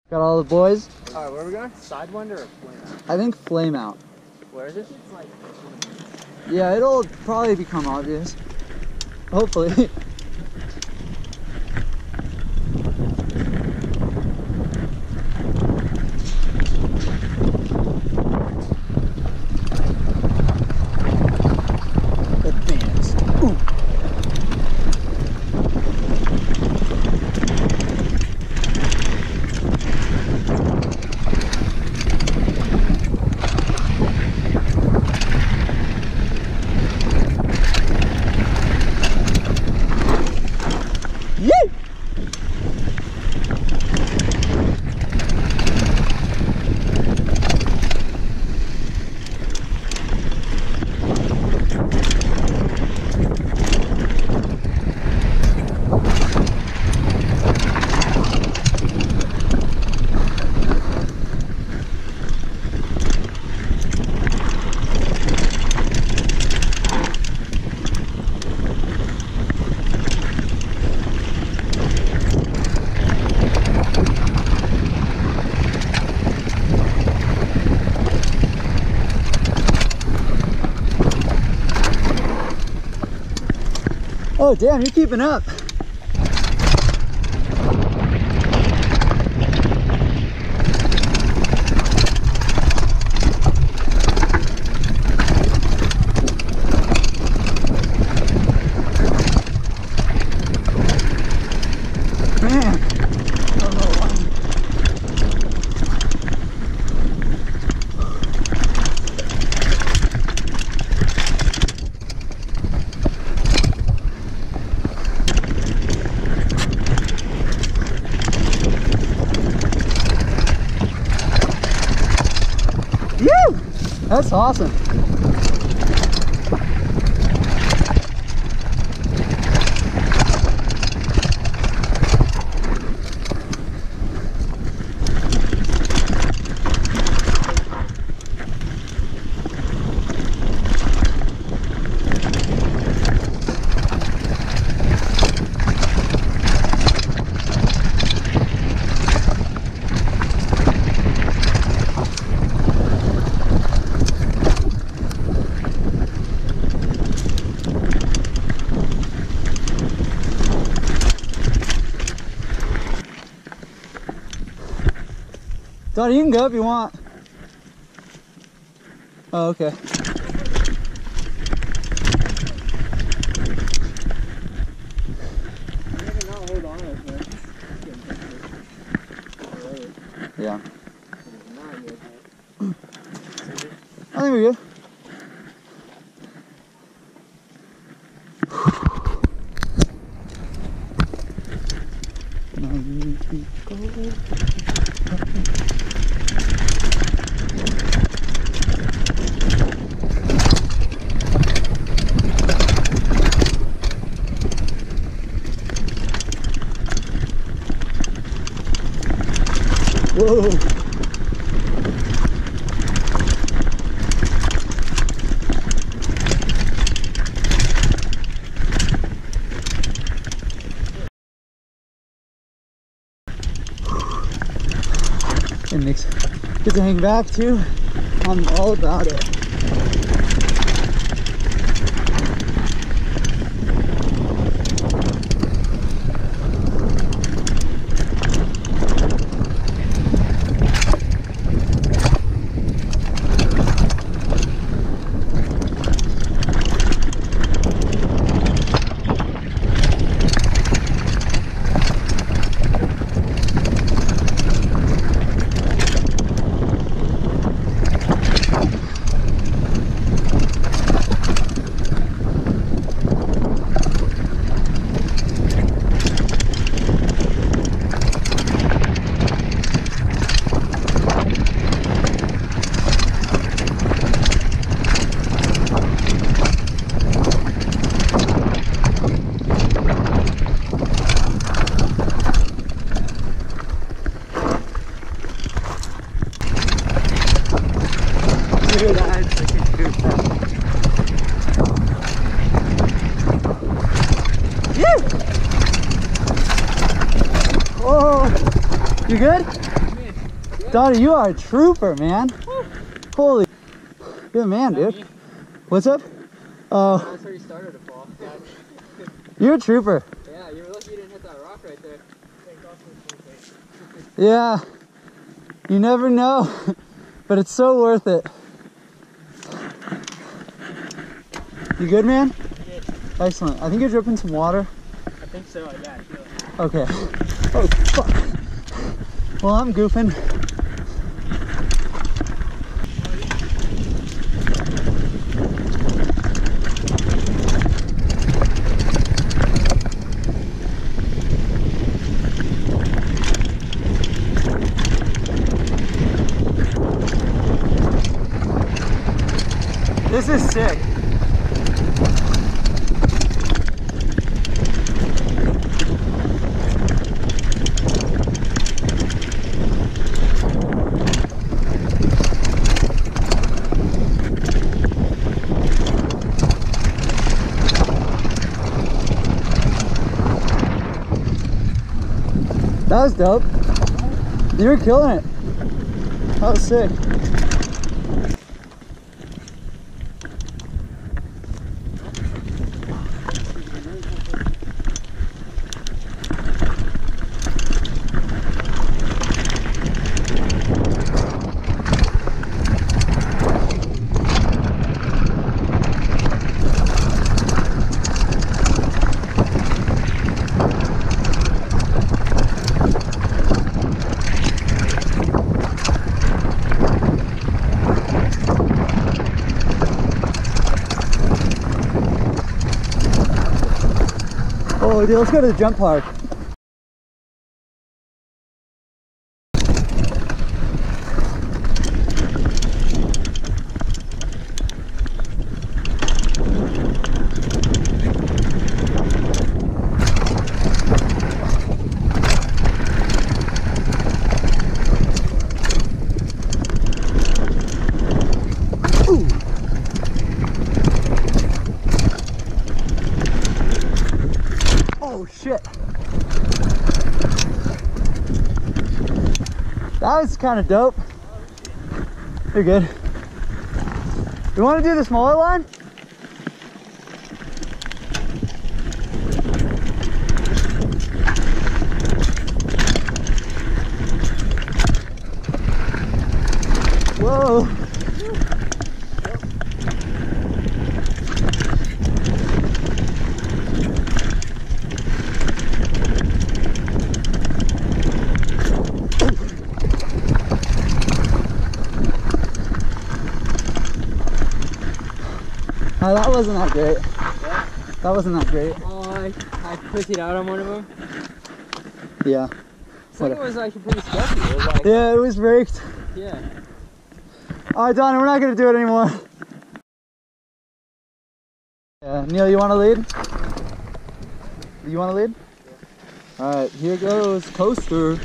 Got all the boys. Alright, where are we going? Sidewinder or Flameout? I think Flameout. Where is it? Yeah, it'll probably become obvious. Hopefully. Advanced. Ooh. Oh damn, you're keeping up. Man, I don't know why. Woo! That's awesome. Donnie, you can go if you want. Oh, okay. Yeah. I think we're good. Whoa. And Nick's get to hang back too. I'm all about it. Oh, you good? Donnie, you are a trooper, man. Holy, good man, dude. Me? What's up? Oh, That's where you started to fall. Yeah. you're a trooper. Yeah, you were lucky you didn't hit that rock right there. Yeah, you never know, but it's so worth it. You good, man? Good. Excellent. I think you're dripping some water. I think so, yeah, I feel it. Okay. Oh, fuck. Well, I'm goofing. This is sick. That was dope. You were killing it. That was sick. Oh, dude, let's go to the jump park. Oh shit. That was kind of dope. You're good. You want to do the smaller line? Whoa. No, that wasn't that great. Yeah. That wasn't that great. Oh, I pussied out on one of them. Yeah. Second was like pretty sketchy. It was like, Yeah, it was raked. yeah. All right, Donnie, we're not gonna do it anymore. Yeah, Neil, you want to lead? You want to lead? Yeah. All right, here goes coaster.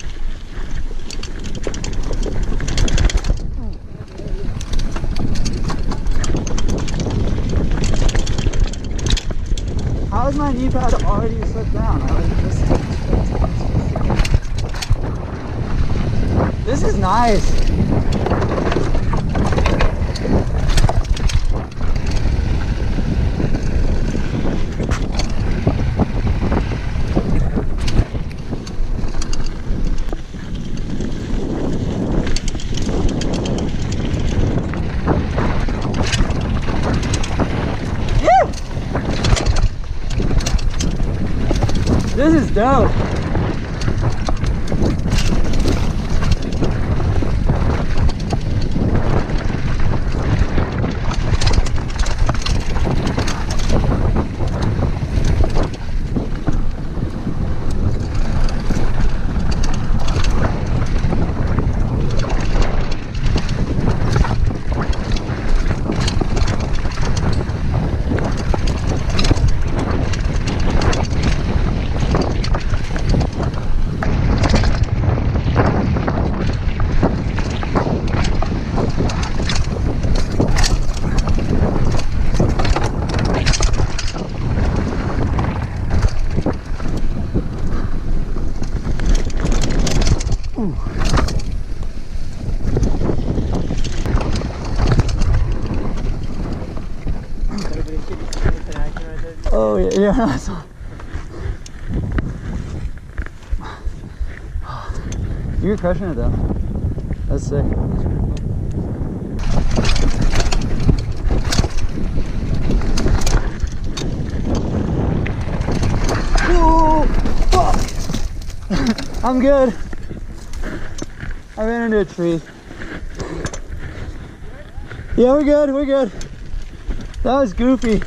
How is my knee pad already slipped down? This is nice. This is dope. Yeah, nice one. You're crushing it though. That's sick. Whoa! Fuck! I'm good. I ran into a tree. Yeah, we're good, we're good. That was goofy.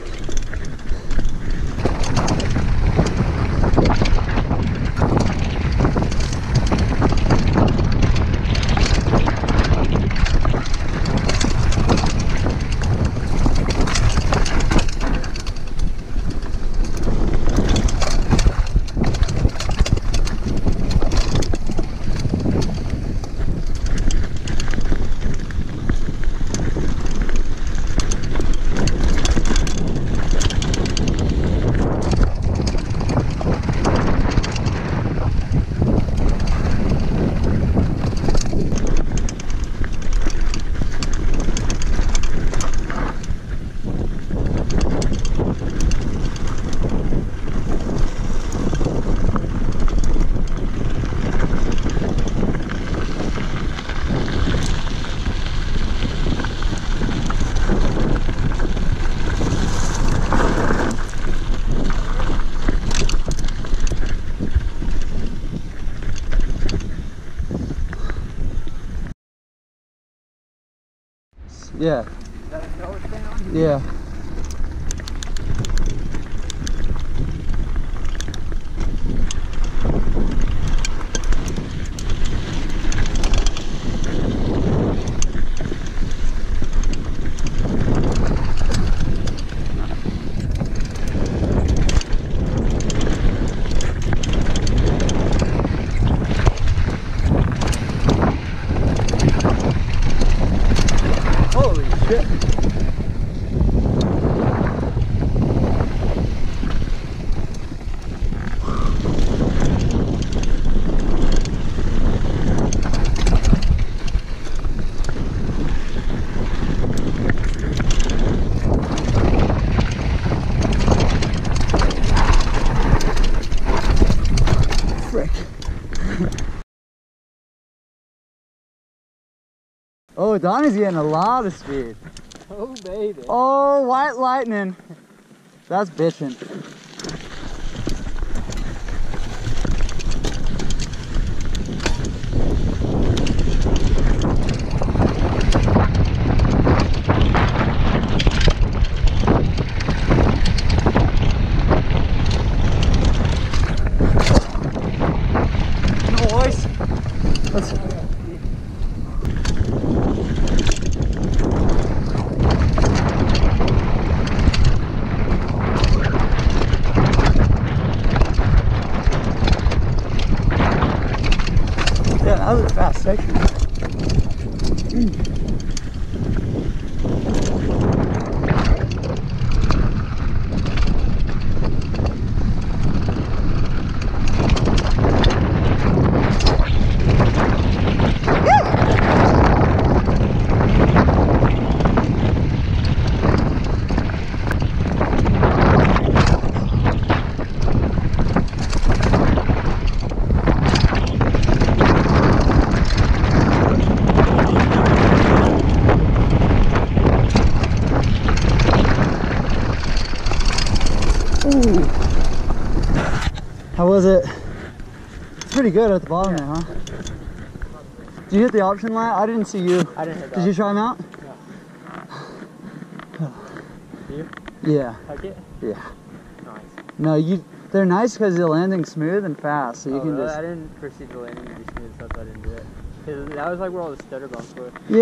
Yeah. Yeah. Holy shit. Frick. Oh, Donnie's getting a lot of speed. Oh, baby. Oh, white lightning. That's bitching. Noise. Let's. Yeah, that was a fast section. Ooh. How was it? It's pretty good at the bottom there, huh? Did you hit the option light? I didn't see you. I didn't hit that. Did you try them out? No. You? Yeah. Like it? Yeah. Nice. No, they're nice because the landing's smooth and fast, so you can really? just. I didn't perceive the landing to be smooth, so I didn't do it. 'Cause that was like where all the stutter bumps were. Yeah.